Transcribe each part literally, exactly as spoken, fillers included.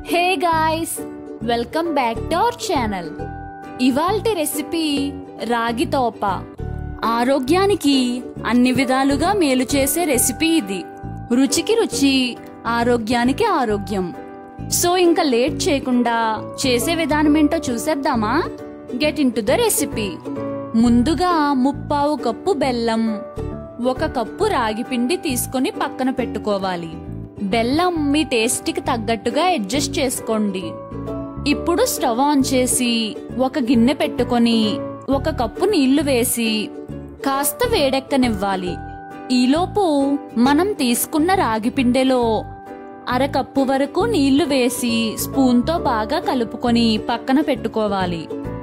Hey guys, welcome back to our channel. ఇవాల్టి recipe రాగి తోప. ఆరోగ్యానికి అన్ని విధాలుగా మేలు చేసే రెసిపీ ఇది. రుచికి రుచి, ఆరోగ్యానికి ఆరోగ్యం. సో ఇంకా లేట్ చేయకుండా చేసే విధానం ఏంటో చూసేద్దామా? Get into the recipe. ముందుగా ముప్పావు కప్పు బెల్లం, ఒక కప్పు రాగి పిండి తీసుకొని పక్కన పెట్టుకోవాలి. బెల్లం మీ టేస్ట్కి తగ్గట్టుగా అడ్జస్ట్ చేసుకోండి. ఇప్పుడు స్టవ్ ఆన్ చేసి ఒక గిన్నె పెట్టుకొని ఒక కప్పు నీళ్లు వేసి కాస్త వేడెక్కనివ్వాలి. ఈలోపు మనం తీసుకున్న రాగి పిండిలో అరకప్పు వరకు నీళ్లు వేసి స్పూన్తో బాగా కలుపుకొని పక్కన పెట్టుకోవాలి.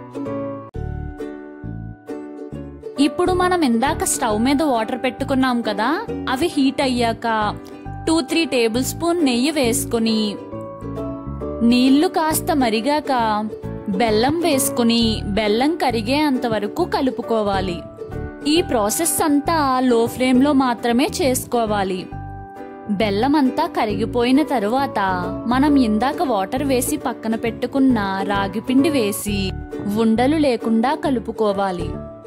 ఇప్పుడు మనం ఇందాక స్టవ్ మీద వాటర్ పెట్టుకున్నాం కదా, అవి హీట్ అయ్యాక టూ త్రీ టేబుల్ స్పూన్ నెయ్యి వేసుకుని నీళ్లు కాస్త మరిగాక బెల్లం వేసుకుని బెల్లం కరిగే అంతవరకు కలుపుకోవాలి. ఈ ప్రాసెస్ అంతా లో ఫ్లేమ్ లో మాత్రమే చేసుకోవాలి. బెల్లం అంతా కరిగిపోయిన తరువాత మనం ఇందాక వాటర్ వేసి పక్కన పెట్టుకున్న రాగిపిండి వేసి ఉండలు లేకుండా కలుపుకోవాలి.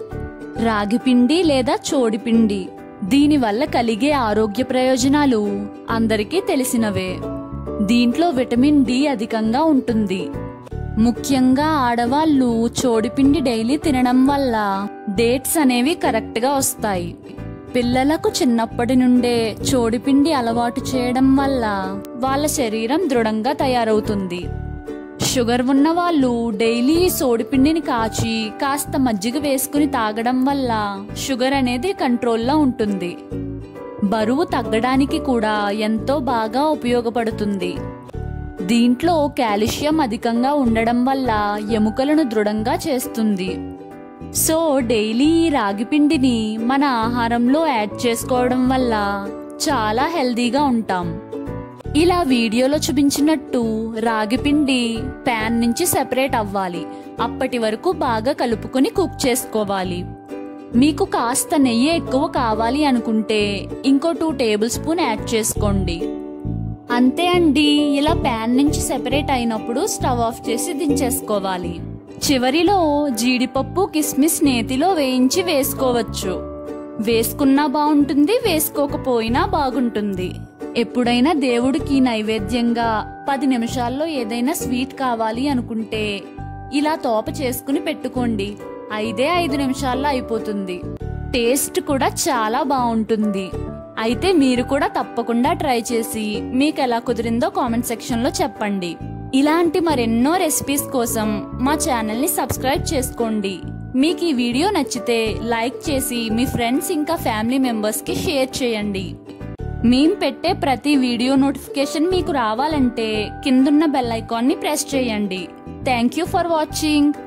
రాగిపిండి లేదా చోడిపిండి, దీనివల్ల కలిగే ఆరోగ్య ప్రయోజనాలు అందరికీ తెలిసినవే. దీంట్లో విటమిన్ డి అధికంగా ఉంటుంది. ముఖ్యంగా ఆడవాళ్లు చోడిపిండి డైలీ తినడం వల్ల డేట్స్ అనేవి కరెక్ట్ గా వస్తాయి. పిల్లలకు చిన్నప్పటి నుండే చోడిపిండి అలవాటు చేయడం వల్ల వాళ్ళ శరీరం దృఢంగా తయారవుతుంది. షుగర్ ఉన్న వాళ్ళు డైలీ సోడిపిండిని కాచి కాస్త మజ్జిగ వేసుకుని తాగడం వల్ల షుగర్ అనేది కంట్రోల్లో ఉంటుంది. బరువు తగ్గడానికి కూడా ఎంతో బాగా ఉపయోగపడుతుంది. దీంట్లో కాల్షియం అధికంగా ఉండడం వల్ల ఎముకలను దృఢంగా చేస్తుంది. సో డైలీ ఈ రాగిపిండిని మన ఆహారంలో యాడ్ చేసుకోవడం వల్ల చాలా హెల్దీగా ఉంటాం. ఇలా వీడియోలో చూపించినట్టు రాగిపిండి ప్యాన్ నుంచి సెపరేట్ అవ్వాలి. అప్పటి వరకు బాగా కలుపుకొని కుక్ చేసుకోవాలి. మీకు కాస్త నెయ్యి ఎక్కువ కావాలి అనుకుంటే ఇంకో టూ టేబుల్ స్పూన్ యాడ్ చేసుకోండి. అంతే అండి. ఇలా ప్యాన్ నుంచి సెపరేట్ అయినప్పుడు స్టవ్ ఆఫ్ చేసి దించేసుకోవాలి. చివరిలో జీడిపప్పు, కిస్మిస్ నేతిలో వేయించి వేసుకోవచ్చు. వేసుకున్నా బాగుంటుంది, వేసుకోకపోయినా బాగుంటుంది. ఎప్పుడైనా దేవుడికి నైవేద్యంగా పది నిమిషాల్లో ఏదైనా స్వీట్ కావాలి అనుకుంటే ఇలా తోప చేసుకుని పెట్టుకోండి. ఐదే ఐదు నిమిషాల్లో అయిపోతుంది. టేస్ట్ కూడా చాలా బాగుంటుంది. అయితే మీరు కూడా తప్పకుండా ట్రై చేసి మీకు ఎలా కుదిరిందో కామెంట్ సెక్షన్ లో చెప్పండి. ఇలాంటి మరెన్నో రెసిపీస్ కోసం మా ఛానల్ ని సబ్స్క్రైబ్ చేసుకోండి. మీకు ఈ వీడియో నచ్చితే లైక్ చేసి మీ ఫ్రెండ్స్ ఇంకా ఫ్యామిలీ మెంబర్స్ కి షేర్ చేయండి. మేం పెట్టే ప్రతి వీడియో నోటిఫికేషన్ మీకు రావాలంటే కిందున్న బెల్ ఐకాన్ ని ప్రెస్ చేయండి. Thank you for watching.